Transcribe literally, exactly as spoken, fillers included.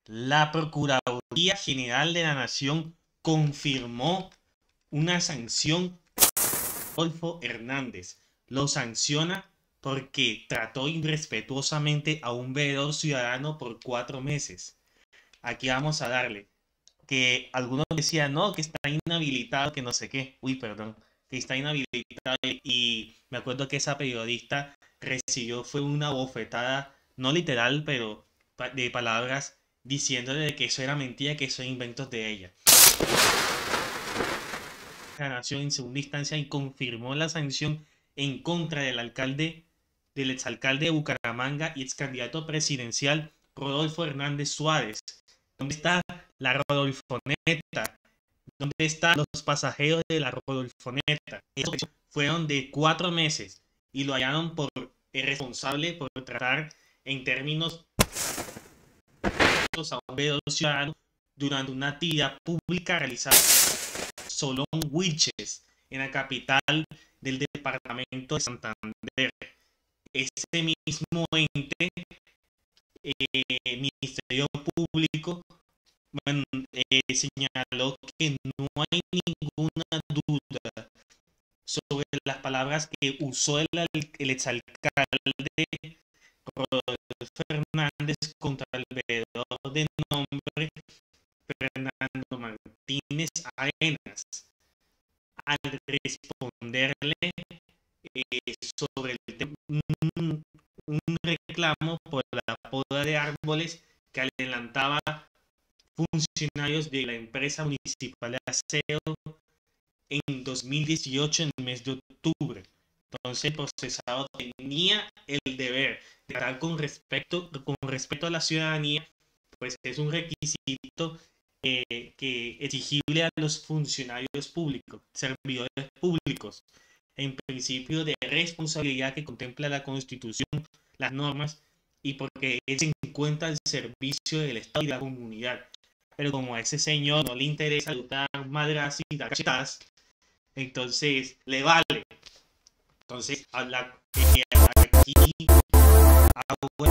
La Procuraduría General de la Nación confirmó una sanción a Rodolfo Hernández. Lo sanciona porque trató irrespetuosamente a un veedor ciudadano por cuatro meses. Aquí vamos a darle. Que algunos decían, no, que está inhabilitado, que no sé qué. Uy, perdón. Que está inhabilitado. Y me acuerdo que esa periodista recibió fue una bofetada, no literal, pero de palabras diciéndole que eso era mentira, que eso era inventos de ella. La Nación en segunda instancia y confirmó la sanción en contra del alcalde, del exalcalde de Bucaramanga y ex candidato presidencial Rodolfo Hernández Suárez. ¿Dónde está la Rodolfoneta? ¿Dónde están los pasajeros de la Rodolfoneta? Eso fueron de cuatro meses y lo hallaron por responsable por tratar en términos a un veedor ciudadano durante una actividad pública realizada en Solón Wilches, en la capital del departamento de Santander. Ese mismo ente, eh, Ministerio Público, bueno, eh, señaló que no hay ninguna duda sobre las palabras que usó el, el exalcalde Rodolfo Hernández contra el veedor de nombre Fernando Martínez Arenas al responderle eh, sobre el tema, un, un reclamo por la poda de árboles que adelantaba funcionarios de la empresa municipal de aseo en dos mil dieciocho, en el mes de octubre. Entonces el procesado tenía el deber de tratar con respecto, con respecto a la ciudadanía, pues es un requisito eh, que exigible a los funcionarios públicos, servidores públicos, en principio de responsabilidad que contempla la Constitución, las normas, y porque él se encuentra al servicio del Estado y de la comunidad. Pero como a ese señor no le interesa dar madras y dar cachetadas, entonces le vale. Entonces, habla, eh, aquí,